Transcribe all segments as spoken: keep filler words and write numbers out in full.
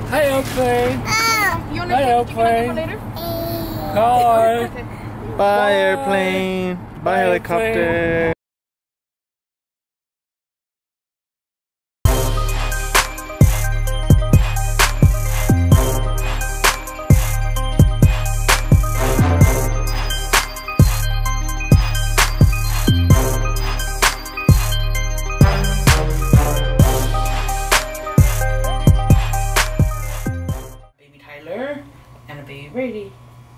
Hi, airplane. You want Hi, to airplane. later? Hi. Okay. Bye, Bye. airplane. Bye, Bye, helicopter. Baby Tyler and a baby Brady.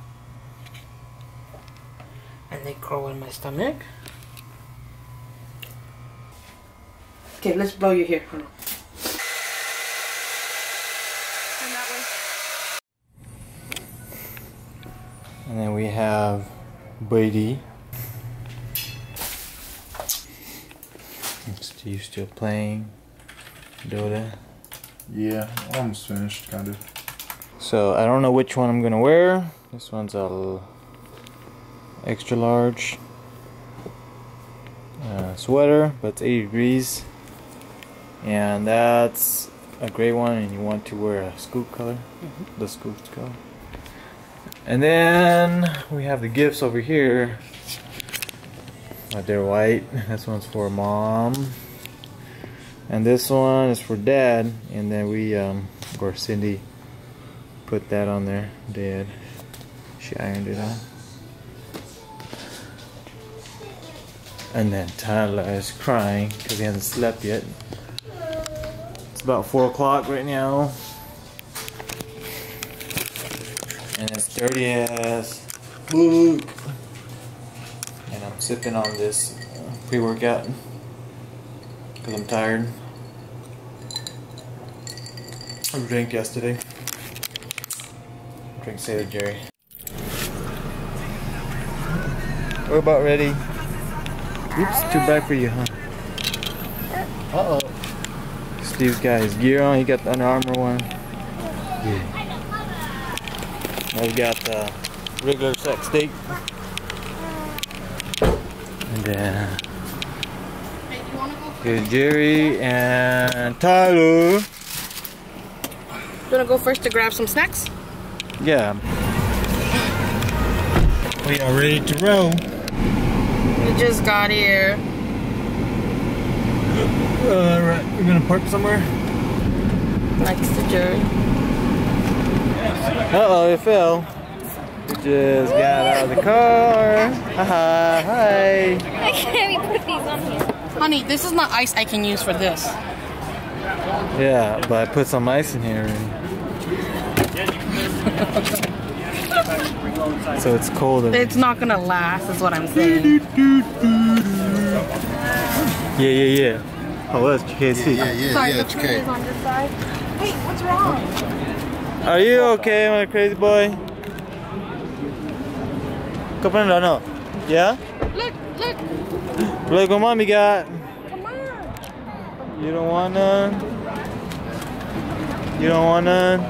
And they grow in my stomach. Okay, let's blow your hair. Hold on. Turn that way. And then we have Brady. Steve's still playing Dota. Yeah, almost finished, kind of. So I don't know which one I'm gonna wear. This one's a l- extra large uh, sweater, but it's eighty degrees, and that's a gray one. And you want to wear a scoop color, mm-hmm. the scoop color. And then we have the gifts over here. Uh, they're white. This one's for mom, and this one is for dad. And then we, um, of course, Cindy put that on there. Dad, she ironed it on. And then Tyler is crying because he hasn't slept yet. It's about four o'clock right now, and it's dirty ass book. And I'm sipping on this uh, pre-workout because I'm tired. I drank yesterday. Drink Sailor Jerry. We're about ready. Oops, too bad for you, huh? Uh oh. Steve's got his gear on. He got the Under Armour one. Yeah. I've got the regular sex steak. And then here's Jerry and Tyler. You wanna go first to grab some snacks? Yeah. We are ready to roll. We just got here. Alright, we're gonna park somewhere. Next to Jerry. Uh oh, it fell. We just got out of the car. Haha, hi. I can't put these on here. Honey, this is not ice I can use for this. Yeah, but I put some ice in here already. So it's colder. It's not gonna last, is what I'm saying. Yeah, yeah, yeah. Oh, that's K C. Yeah, yeah, Sorry, yeah, the it's tree okay. is on this side. Wait, what's wrong? Are you okay, my crazy boy? Come on, no, no. Yeah? Look, look. Look what mommy got. Come on. You don't want none? You don't want none?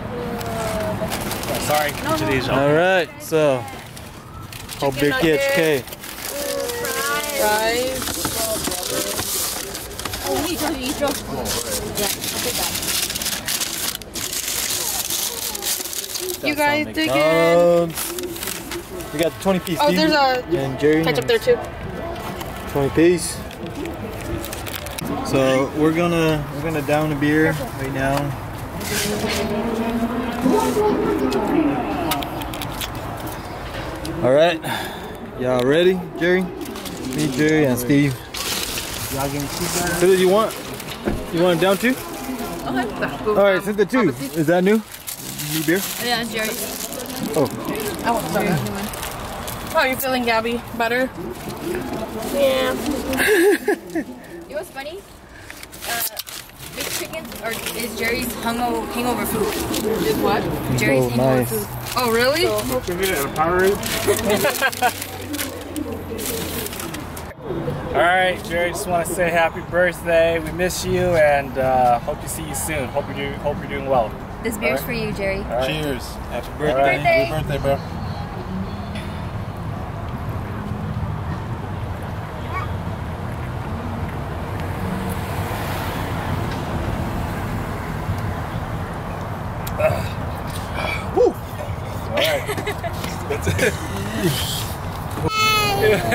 Sorry, each of these. Alright, so. Hope big kids, okay. Fries. Oh, you drove, you drove. You guys dig in? Um, we got twenty piece. Oh, there's a and Jerry ketchup there too. twenty piece. So we're gonna we're gonna down the beer right now. All right, y'all ready, Jerry? Me, Jerry, and Steve. Y'all getting cheeseburger? What do you want? You want it down too? All right, send the two. Is that new? New beer? Yeah, Jerry. Oh. I want some. How are you feeling, Gabby? Better? Yeah. You know what's funny? Uh, big chicken or is Jerry's hungo hangover food. Is what? Jerry's Oh, hangover nice. food. Oh, really? Can we get a Powerade? Alright, Jerry, just want to say happy birthday. We miss you and uh, hope to see you soon. Hope you're doing, hope you're doing well. This beer's All for you, Jerry. All right. Cheers. Happy All birthday. right. Birthday. Happy birthday, bro.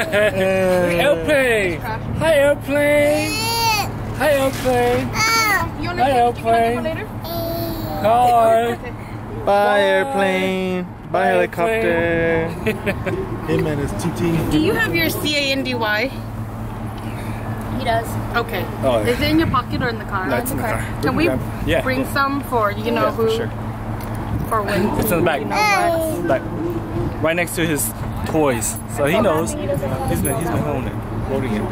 Airplane. Hi, airplane. Hi, airplane. You want Hi, to airplane. later? Hi. Bye, Bye. airplane. Bye, Bye, helicopter. Him and his T T. Do you have your C A N D Y? He does. Okay. Oh, yeah. Is it in your pocket or in the car? That's in the car. Can we Yeah. bring some for you know Yeah, who? for sure. For when? It's in the back. You know what? Like right next to his toys, so he knows. He's been he's been holding it, holding it.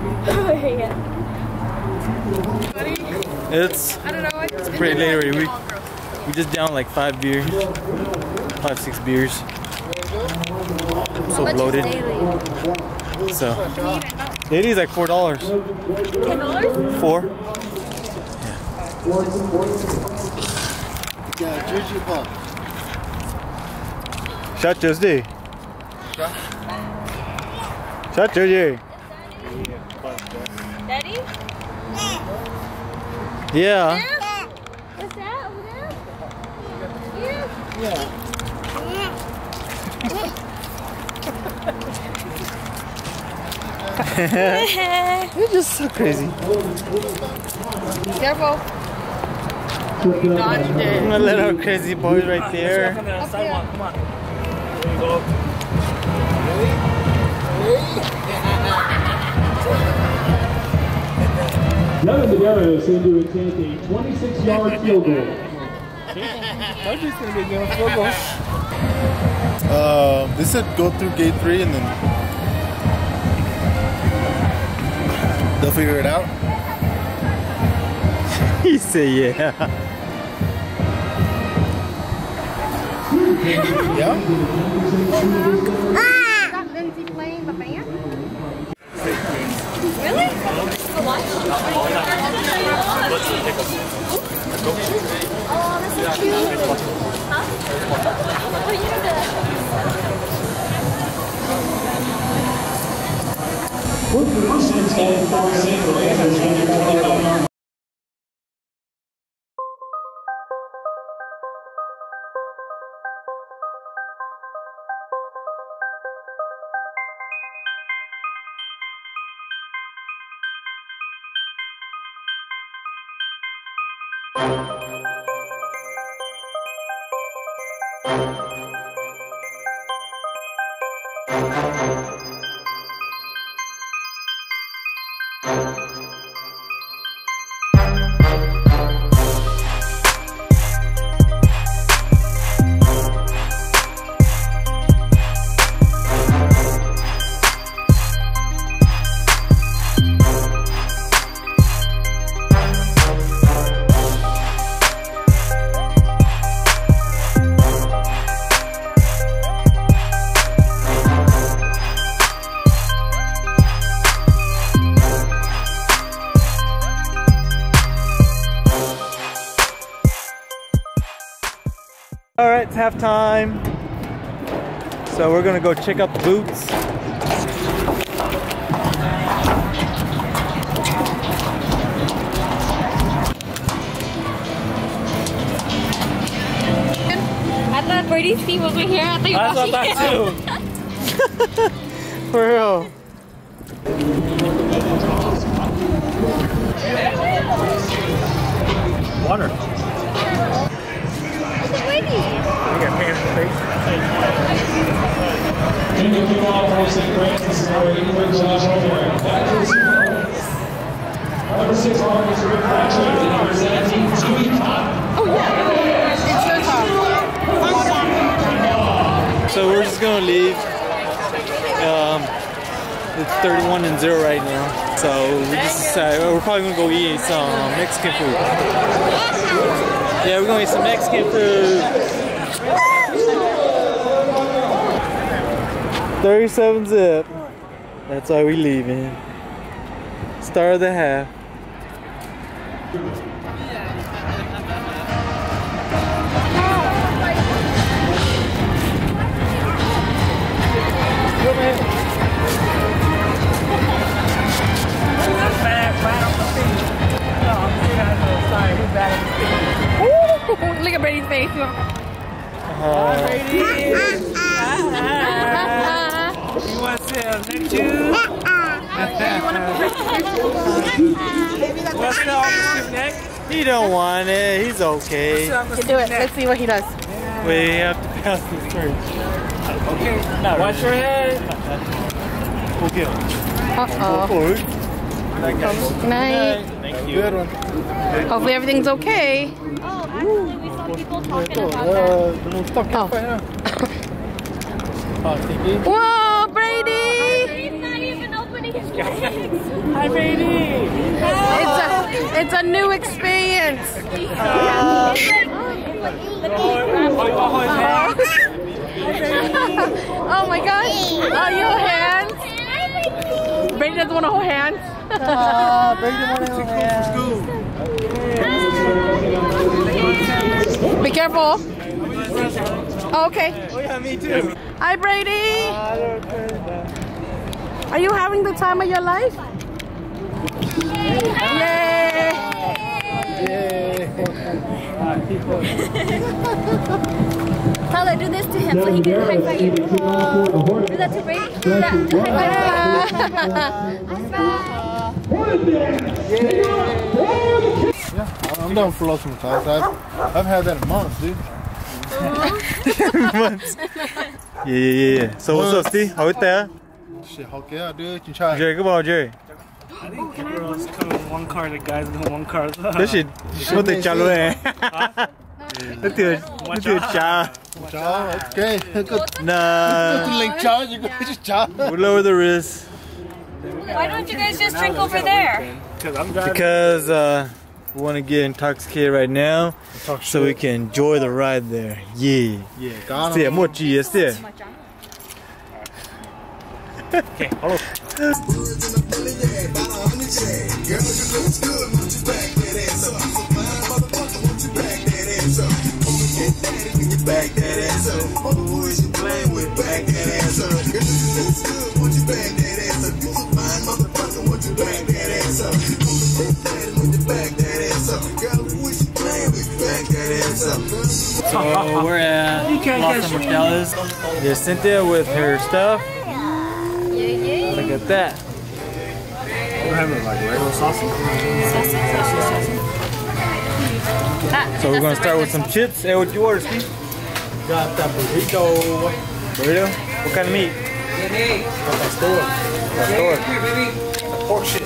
It's I don't know. I just pretty late already. We, we just down like five beers. Five, six beers. I'm so bloated. So daily is like four dollars. ten dollars? Four. Yeah, Juju Pop. Shot Tuesday. Shot Tuesday. Daddy? Yeah. What's that over there? You're just so crazy. Careful. Dodged it. My little crazy boy right there. Come on, sidewalk. Come on. There you go. Devin together seem to attempt a twenty-six yard field goal. I'm just gonna be giving field goal. Uh, they said go through gate three and then they'll figure it out. He said, yeah. Yeah. Got Lindsay playing the band? All right, it's halftime. So we're gonna go check out the boots. I thought Brady's feet was right here. I thought you I were thought washing that it. too. For real. Water. Brady. You got hands in the face. And the kickoff for Saint Francis are Ingrid Josh O'Hare. Number six, Marcus Rick Patrick. And number seventeen, Jimmy Cotton. Oh yeah. It's your time. So we're just gonna leave. Um, it's thirty-one and zero right now. So we just decided we're probably gonna go eat some Mexican food. Yeah, we're gonna eat some Mexican food. thirty-seven zip. That's why we leaving. Start of the half. Look at Brady's face. Uh, You want to sit on next to you? What's the opposite neck? He don't want it. He's okay. You do it. Let's see what he does. We have to pass this first. Okay. Now watch your head. Okay. Uh-oh. Good night. Thank you. Good one. Hopefully everything's okay. Oh, actually, we saw people talking about that. Uh, oh. Whoa, Brady! He's not even opening his legs. Hi, baby. It's a, it's a new experience. Oh my gosh. Oh, you hold hands? Brady doesn't want to hold hands. Ah, Brady want to hold hands. Be careful. Oh, okay. Oh yeah, me too. Hi, Brady. Are you having the time of your life? Yay! Tyler, do this to him so he can high five you. Do that to Brady. Do that. Do high Yeah, I'm down for lots of times. I've, I've had that in months, dude. Months. Yeah, yeah, yeah. So what's up, Steve? How it there? Shit, okay, yeah, dude. You can try. Jerry, come on, Jerry. I think girls come in one car, the guys in one car. This shit, what the chalo eh? Nó thừa, nó thừa cha. Cha, okay. Nah. Link cha, you go just cha. We'll lower the risk. Why don't you guys just drink over there? Because I'm driving. Because uh, we want to get intoxicated right now, so we can enjoy the ride there. Yeah. Yeah, got See, him. mochi, yes, there. Okay, hello. Back that ass up. All the boys you playing with, back that ass up. Girl, you look good, won't you back that ass up? You look fine, motherfucker, won't you back that ass up? Won't you back that ass up? Girl, who is you playing with, back that ass up? So we're at Los Mortales. There's Cynthia with her stuff. Look at that. We're having like regular sausage. So we're gonna start with some chips. Hey, what you order, Steve? Got that burrito. Burrito? What kind of meat? Pastor. Pastor. Pork shit.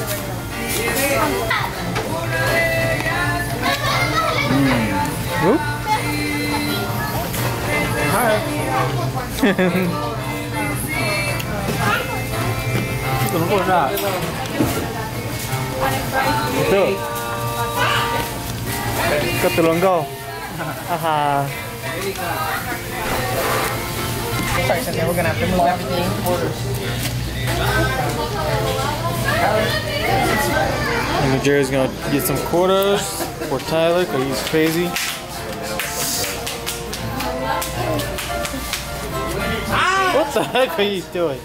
Mm. Oop. Alright. Ito. Katulonggo. Aha. Sorry, Cynthia, we're gonna have to move everything. And Jerry's gonna get some quarters for Tyler because he's crazy. What the heck are you doing?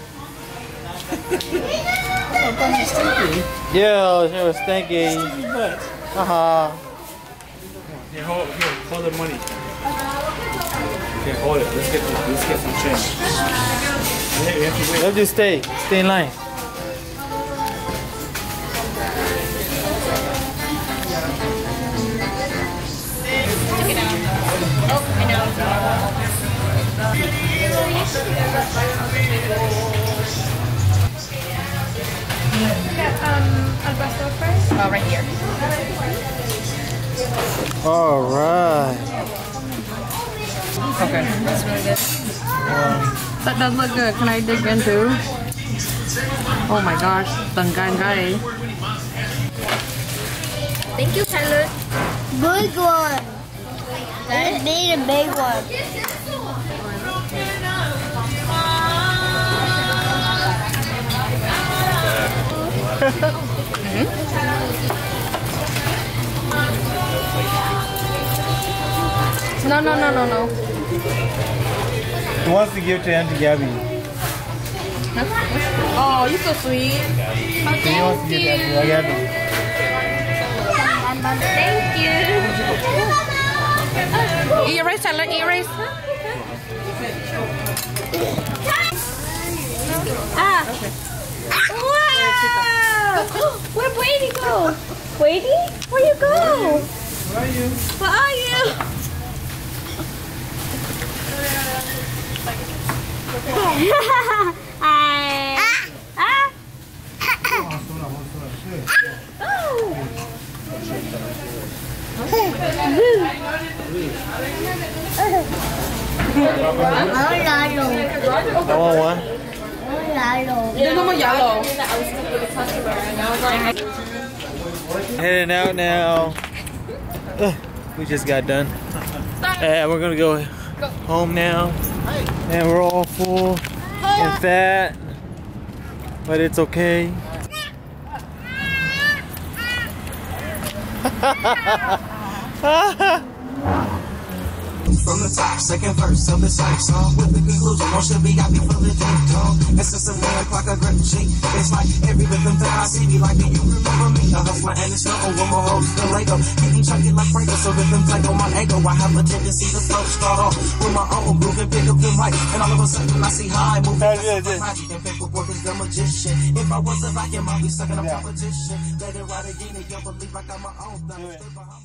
Yeah, it was stinky. Haha. Here, hold, here, hold the money. Here, hold it. Let's get, let's get some change. Yeah, we have to wait. Let's just stay. Stay in line. Oh, right here. All right. Okay, that's really good. That does look good. Can I dig into? Oh my gosh, tangangay. Thank you, Tyler. Big one. I made a big one. Mm-hmm. No, no, no, no, no. He wants to give to Auntie Gabby. Oh, you're so sweet. He wants to give to Auntie Gabby. Thank you. Eat your rice, Tyler. Eat your rice. Ah. Wow. Where'd Brady go? Brady? Where you go? Where are you? Where are you? Hi. Ah. I want one. There's no more yellow. Heading out now. Ugh, we just got done. And we're gonna go home now. And we're all full and fat. But it's okay. From the top, second verse of the same song. With the conclusion, most should be got me feeling deep tall. It's just a man like a grip cheek. It's like every rhythm that I see me like, do you remember me? A hustler and it's no one more hoes than Lego. Getting chunky like Franco, so rhythm take on my ego. I have a tendency to flow, start off with my own groove and pick up the mic. And all of a sudden I see high moving. Magic and paperwork is the magician. If I was a vacuum, I'd be sucking up competition. Let it ride again and you'll believe I got my own thing.